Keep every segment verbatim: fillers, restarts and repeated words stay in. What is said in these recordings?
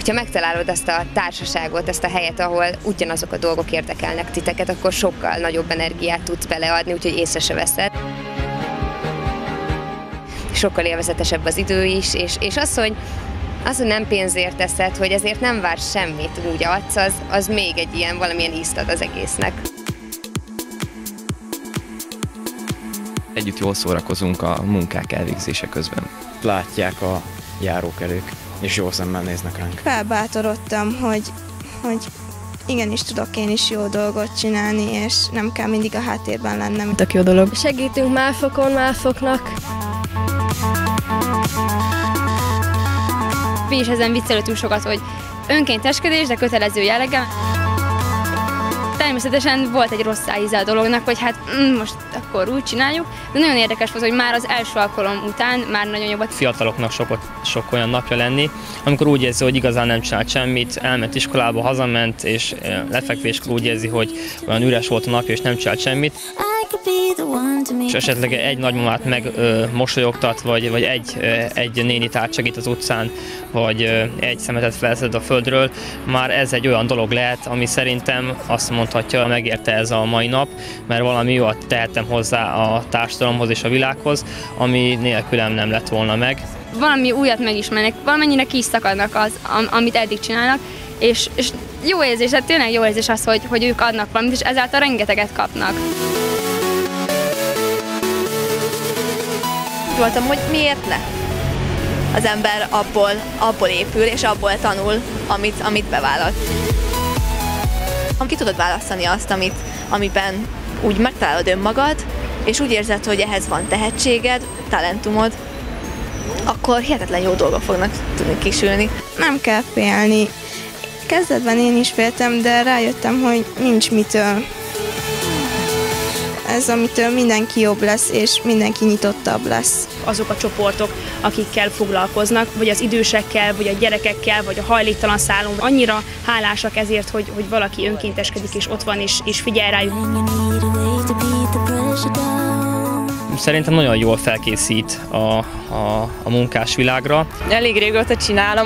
hogyha megtalálod azt a társaságot, azt a helyet, ahol ugyanazok a dolgok érdekelnek titeket, akkor sokkal nagyobb energiát tudsz beleadni, úgyhogy észre se veszed. Sokkal élvezetesebb az idő is, és, és az, hogy, az, hogy nem pénzért teszed, hogy ezért nem vársz semmit, úgy adsz, az, az még egy ilyen valamilyen ízt ad az egésznek. Együtt jól szórakozunk a munkák elvégzése közben. Látják a járókelők, és jó szemmel néznek ránk. Felbátorodtam, hogy, hogy igenis tudok én is jó dolgot csinálni, és nem kell mindig a háttérben lennem. Tök jó dolog. Segítünk málfokon, málfoknak. Mi is ezen viccelődtünk sokat, hogy önkénteskedés, de kötelező jelleggel. Természetesen volt egy rossz íze a dolognak, hogy hát mm, most akkor úgy csináljuk, de nagyon érdekes volt, hogy már az első alkalom után már nagyon jobbat. Fiataloknak sok, sok olyan napja lenni, amikor úgy érzi, hogy igazán nem csinált semmit, elment iskolába, hazament, és lefekvéskor úgy érzi, hogy olyan üres volt a napja, és nem csinált semmit. És esetleg egy nagymamát megmosolyogtat, vagy, vagy egy, egy nénit átsegít az utcán, vagy egy szemetet felszed a földről, már ez egy olyan dolog lehet, ami szerintem azt mondhatja, megérte ez a mai nap, mert valami jót tehetem hozzá a társadalomhoz és a világhoz, ami nélkülem nem lett volna meg. Valami újat megismernek, valamennyire ki is szakadnak az, amit eddig csinálnak, és, és jó érzés, tehát tényleg jó érzés az, hogy, hogy ők adnak valamit, és ezáltal rengeteget kapnak. Voltam, hogy miért ne? Az ember abból, abból épül, és abból tanul, amit, amit bevállalt. Ki tudod választani azt, amit, amiben úgy megtalálod önmagad, és úgy érzed, hogy ehhez van tehetséged, talentumod, akkor hihetetlen jó dolgok fognak tudni kisülni. Nem kell félni. Kezdetben én is féltem, de rájöttem, hogy nincs mitől. Ez, amitől mindenki jobb lesz, és mindenki nyitottabb lesz. Azok a csoportok, akikkel foglalkoznak, vagy az idősekkel, vagy a gyerekekkel, vagy a hajléktalan szálon, annyira hálásak ezért, hogy, hogy valaki önkénteskedik, és ott van, és, és figyel rájuk. Szerintem nagyon jól felkészít a, a, a munkás világra. Elég régóta csinálom.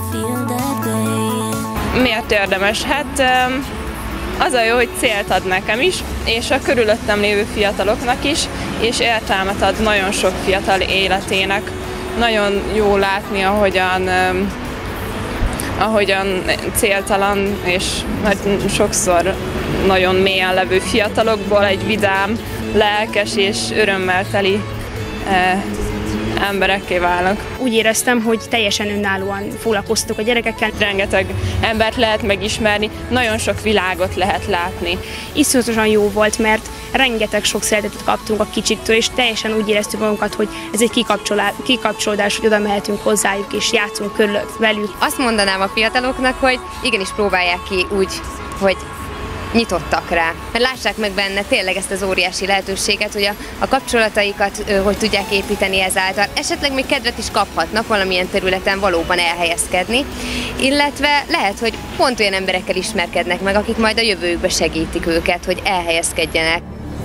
Miért érdemes? Hát az a jó, hogy célt ad nekem is, és a körülöttem lévő fiataloknak is, és értelmet ad nagyon sok fiatal életének. Nagyon jó látni, ahogyan, ahogyan céltalan, és sokszor nagyon mélyen levő fiatalokból egy vidám, lelkes és örömmel teli emberekké válnak. Úgy éreztem, hogy teljesen önállóan foglalkoztatok a gyerekekkel. Rengeteg embert lehet megismerni, nagyon sok világot lehet látni. Iszonyatosan jó volt, mert rengeteg sok szeretetet kaptunk a kicsiktől, és teljesen úgy éreztük magunkat, hogy ez egy kikapcsolódás, hogy oda mehetünk hozzájuk, és játszunk körül velük. Azt mondanám a fiataloknak, hogy igenis próbálják ki úgy, hogy nyitottak rá, mert lássák meg benne tényleg ezt az óriási lehetőséget, hogy a, a kapcsolataikat ö, hogy tudják építeni ezáltal. Esetleg még kedvet is kaphatnak valamilyen területen valóban elhelyezkedni, illetve lehet, hogy pont olyan emberekkel ismerkednek meg, akik majd a jövőjükbe segítik őket, hogy elhelyezkedjenek.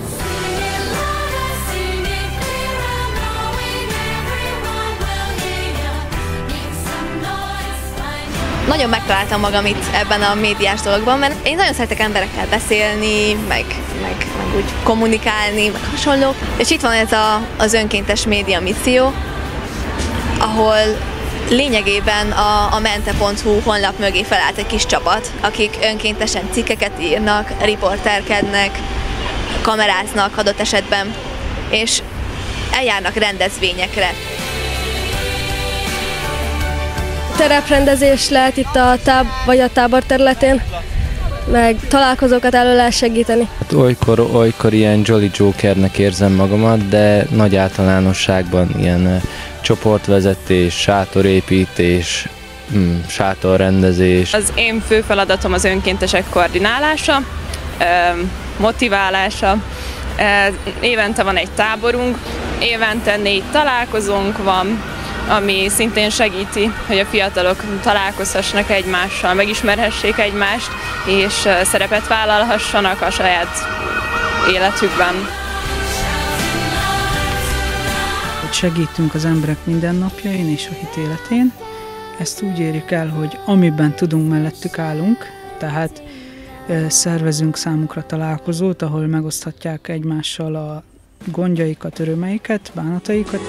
Nagyon megtaláltam magam itt ebben a médiás dologban, mert én nagyon szeretek emberekkel beszélni, meg, meg, meg úgy kommunikálni, meg hasonlók. És itt van ez a, az önkéntes média misszió, ahol lényegében a, a mente pont hu honlap mögé felállt egy kis csapat, akik önkéntesen cikkeket írnak, riporterkednek, kameráznak adott esetben, és eljárnak rendezvényekre. Tereprendezés lehet itt a táb vagy a tábor területén, meg találkozókat elő lehet segíteni. Hát olykor, olykor ilyen Jolly Jokernek érzem magamat, de nagy általánosságban ilyen csoportvezetés, sátorépítés, mm, sátorrendezés. Az én fő feladatom az önkéntesek koordinálása, motiválása. Évente van egy táborunk, évente négy találkozónk van, ami szintén segíti, hogy a fiatalok találkozhassanak egymással, megismerhessék egymást, és szerepet vállalhassanak a saját életükben. Segítünk az emberek mindennapjain és a hitéletén. Ezt úgy érjük el, hogy amiben tudunk, mellettük állunk, tehát szervezünk számukra találkozót, ahol megoszthatják egymással a gondjaikat, örömeiket, bánataikat.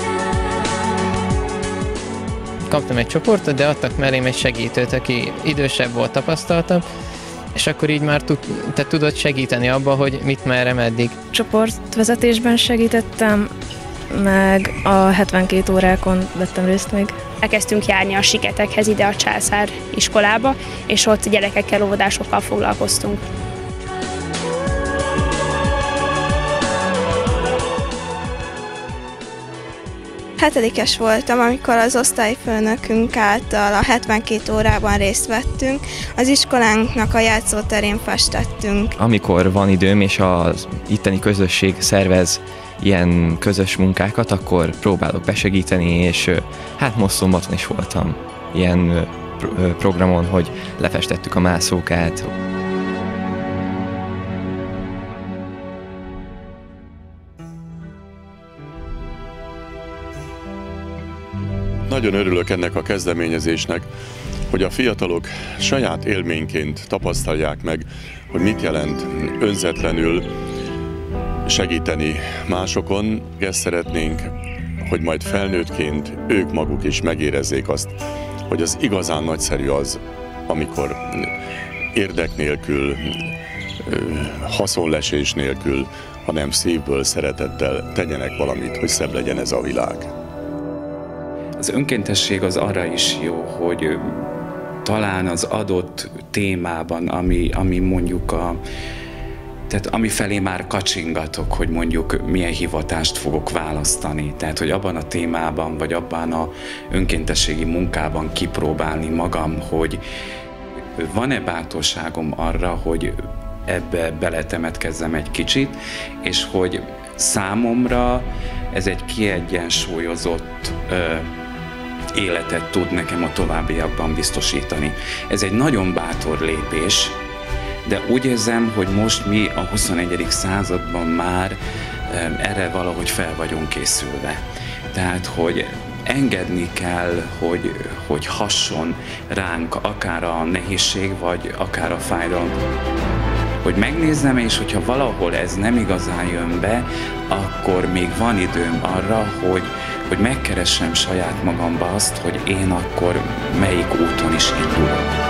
Kaptam egy csoportot, de adtak mellém egy segítőt, aki idősebb volt, tapasztaltabb, és akkor így már tud, te tudod segíteni abba, hogy mit, merre, meddig. Csoportvezetésben segítettem, meg a hetvenkét órákon vettem részt még. Elkezdtünk járni a Siketekhez ide a Császár iskolába, és ott gyerekekkel, óvodásokkal foglalkoztunk. Hetedikes voltam, amikor az osztályfőnökünk által a hetvenkét órában részt vettünk. Az iskolánknak a játszóterén festettünk. Amikor van időm és az itteni közösség szervez ilyen közös munkákat, akkor próbálok besegíteni, és hát most szombaton is voltam ilyen programon, hogy lefestettük a mászókát. Nagyon örülök ennek a kezdeményezésnek, hogy a fiatalok saját élményként tapasztalják meg, hogy mit jelent önzetlenül segíteni másokon. Ezt szeretnénk, hogy majd felnőttként ők maguk is megérezzék azt, hogy az igazán nagyszerű az, amikor érdek nélkül, haszonlesés nélkül, hanem szívből, szeretettel tegyenek valamit, hogy szebb legyen ez a világ. Az önkéntesség az arra is jó, hogy talán az adott témában, ami, ami mondjuk a Tehát ami felé már kacsingatok, hogy mondjuk milyen hivatást fogok választani. Tehát, hogy abban a témában, vagy abban a önkéntességi munkában kipróbálni magam, hogy van-e bátorságom arra, hogy ebbe beletemetkezzem egy kicsit, és hogy számomra ez egy kiegyensúlyozott ö, életet tud nekem a továbbiakban biztosítani. Ez egy nagyon bátor lépés, de úgy érzem, hogy most mi a huszonegyedik században már erre valahogy fel vagyunk készülve. Tehát, hogy engedni kell, hogy, hogy hasson ránk akár a nehézség, vagy akár a fájdalom. Hogy megnézzem, és hogyha valahol ez nem igazán jön be, akkor még van időm arra, hogy, hogy megkeressem saját magamba azt, hogy én akkor melyik úton is indulok.